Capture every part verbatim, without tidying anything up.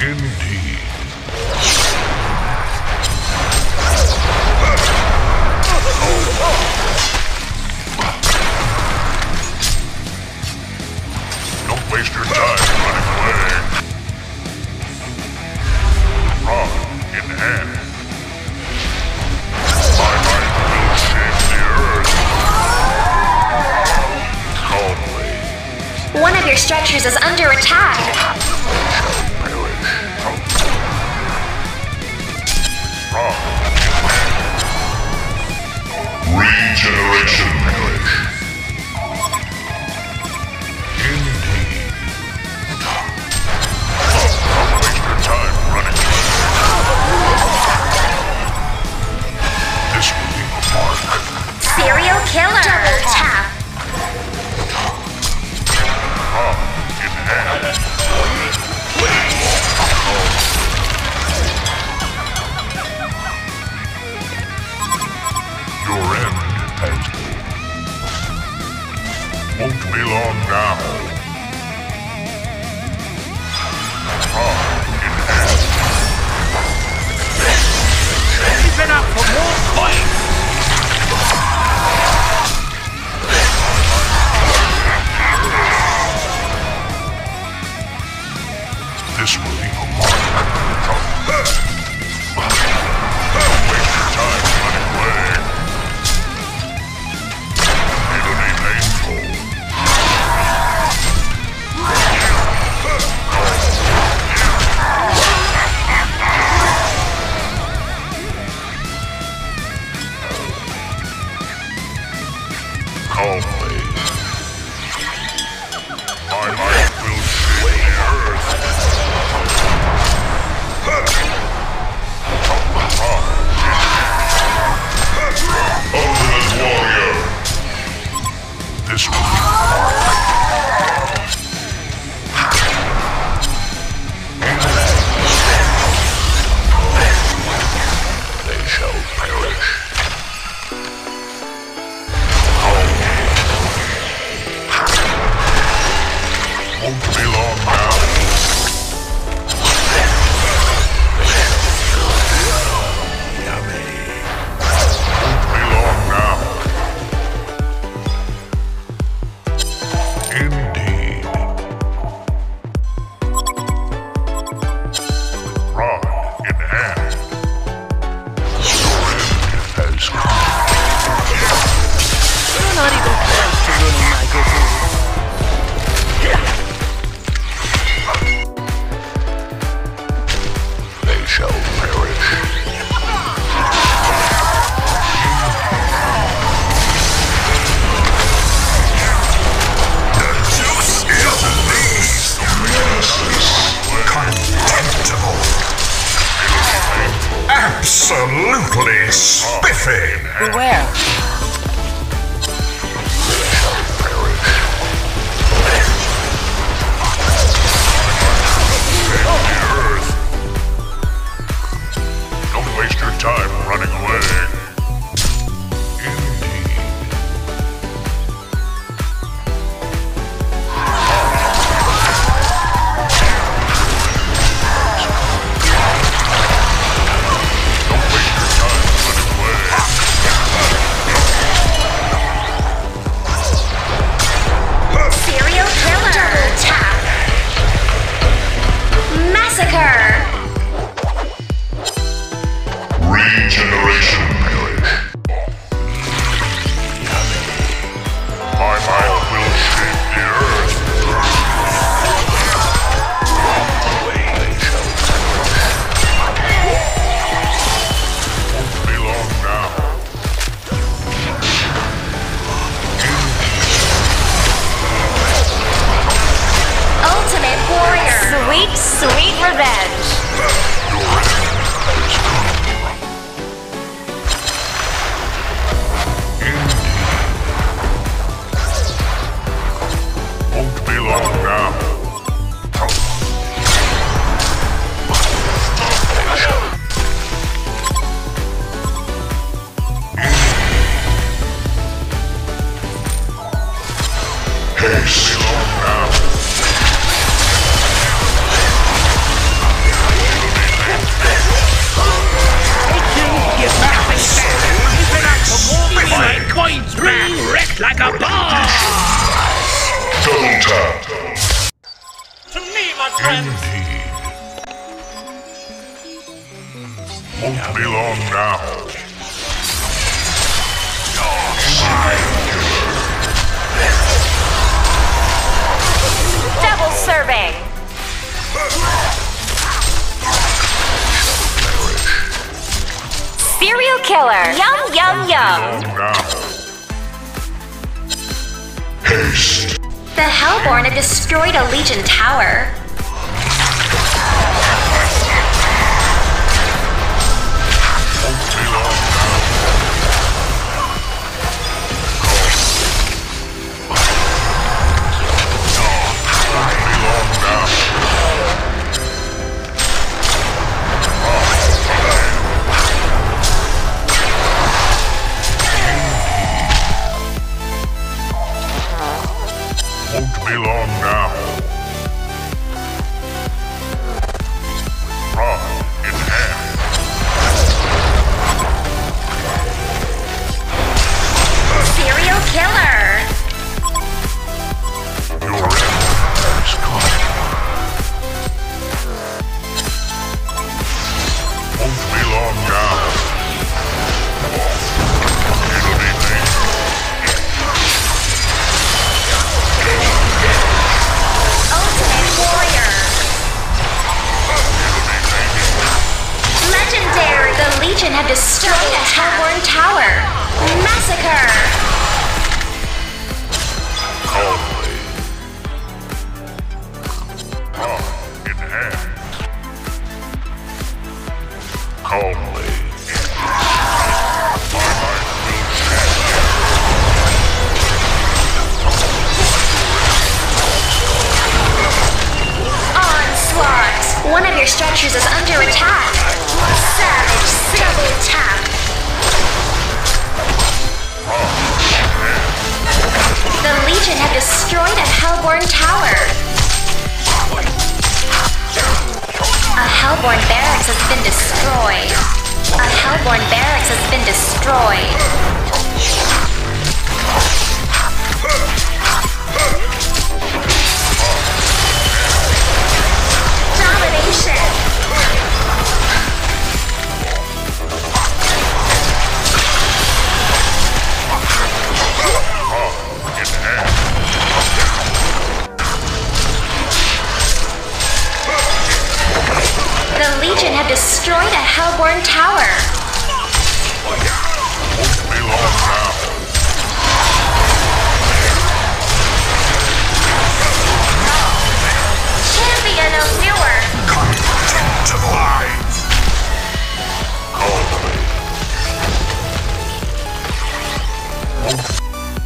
Indeed. Don't waste your time running away. Rod in hand. My might will shake the earth. Calmly. One of your structures is under attack. Regeneration perish. Indeed. Don't waste your time running away. This will be a mark. Serial killer. Double tap. Ah, in hand. Your end has come. Won't be long now. Ah, in hand. Keep it up for more points! This will leave a mark. Don't waste your time running away. It'll be painful. Calmly. My might will shake the earth. Ultimate warrior. This will be they shall perish. Won't be long now. Absolutely spiffy! Beware! Don't waste your time running away. like a boss! Double tap. To me, my friends! Indeed. Won't be long now. Double serving. Serial killer. Yum, yum, yum. Long now. Haste. The Hellborn have destroyed a Legion tower. Won't be long now. Won't be long now. Won't be long now. Rod in hand. Serial killer. Your empire is coming. Won't be long now. It'll be dangerous. Ultimate warrior. Legendary. The Legion have destroyed a Hellborn tower. Massacre. Calmly. Rod in hand. Calmly. My life will shine. Onslaught. One of your structures is under attack. Savage double tap. The Legion have destroyed a Hellborn tower. A Hellborn barracks has been destroyed. A Hellborn barracks has been destroyed. Domination. In hand. The Legion have destroyed a Hellborn tower. Won't be long now. Champion of Newark. Contemptible. Calmly. Won't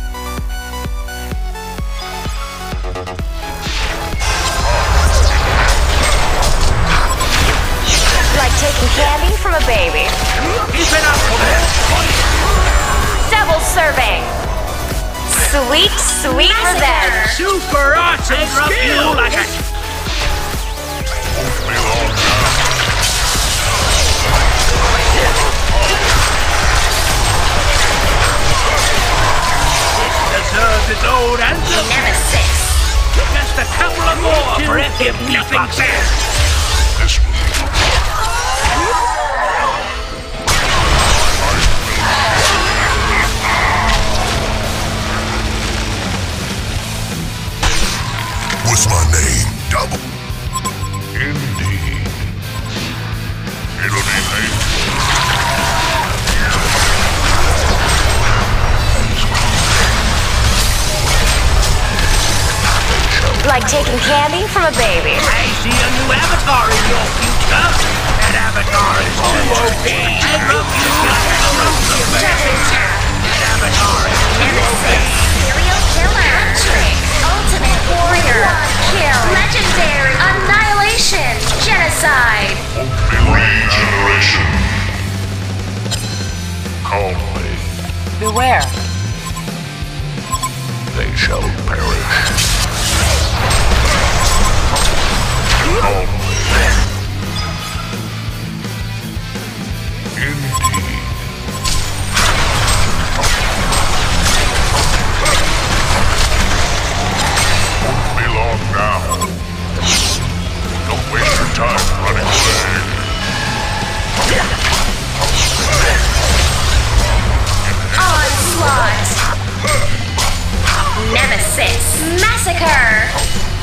Like taking candy from a baby. Keep it up for more fights! Double serving. Sweet, sweet revenge. Super awesome skill! Like a won't be long now. deserves its own anthem! Nemesis. Just a couple of more for it if nothing says! This will be What's my name? Double. Indeed. It'll be painful. Like taking candy from a baby. I see a new avatar in your future! That avatar is too O P! I love you like a rose That avatar is too O P! Serial killer. Trick. Ultimate warrior. Kill. Legendary. Annihilation. Genocide. Regeneration. Calmly. Beware. They shall perish. Calmly. Indeed. Nemesis. Massacre.